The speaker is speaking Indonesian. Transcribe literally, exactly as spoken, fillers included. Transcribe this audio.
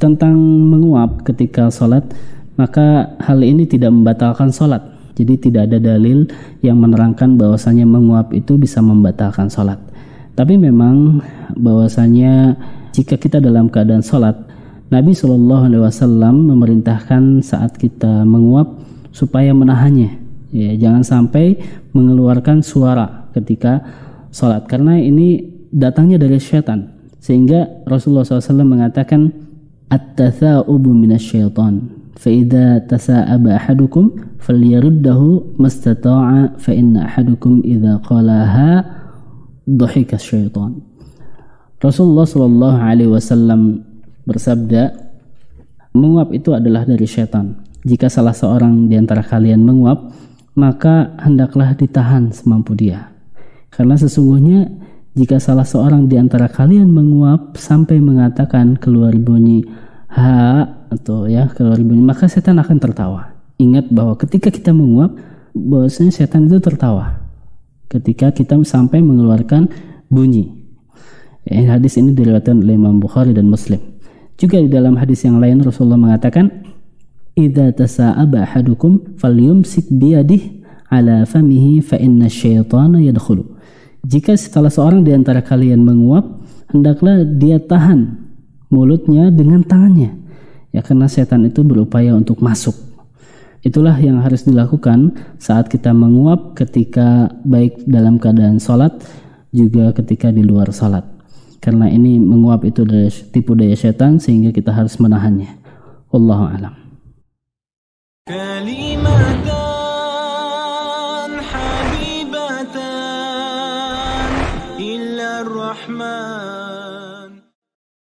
tentang menguap ketika sholat, maka hal ini tidak membatalkan sholat. Jadi tidak ada dalil yang menerangkan bahwasanya menguap itu bisa membatalkan sholat. Tapi memang bahwasanya jika kita dalam keadaan sholat, Nabi shallallahu alaihi wasallam memerintahkan saat kita menguap supaya menahannya. Ya, jangan sampai mengeluarkan suara ketika sholat, karena ini datangnya dari syaitan. Sehingga Rasulullah shallallahu alaihi wasallam mengatakan, at-tatha'ubu minasyaitan, fa idza tasa'aba ahadukum falyaruddahu mastata'a, fa inna ahadukum idza qalaha dhahika syaitan. Rasulullah shallallahu alaihi wasallam bersabda, menguap itu adalah dari syaitan. Jika salah seorang di antara kalian menguap, maka hendaklah ditahan semampu dia. Karena sesungguhnya jika salah seorang di antara kalian menguap sampai mengatakan keluar bunyi ha atau ya keluar bunyi, maka setan akan tertawa. Ingat bahwa ketika kita menguap, bahwasanya setan itu tertawa ketika kita sampai mengeluarkan bunyi. Ya, hadis ini diriwayatkan oleh Imam Bukhari dan Muslim. Juga di dalam hadis yang lain Rasulullah mengatakan, idza tasa'aba ahadukum falyumsik biyadihi ala famihi fa inna syaitana yadkhulu. Jika salah seorang di antara kalian menguap, hendaklah dia tahan mulutnya dengan tangannya. Ya, karena setan itu berupaya untuk masuk. Itulah yang harus dilakukan saat kita menguap, ketika baik dalam keadaan sholat juga ketika di luar sholat. Karena ini menguap itu dari tipu daya setan, sehingga kita harus menahannya. Wallahu a'lam. Kalimatan habibatan ila ar-Rahman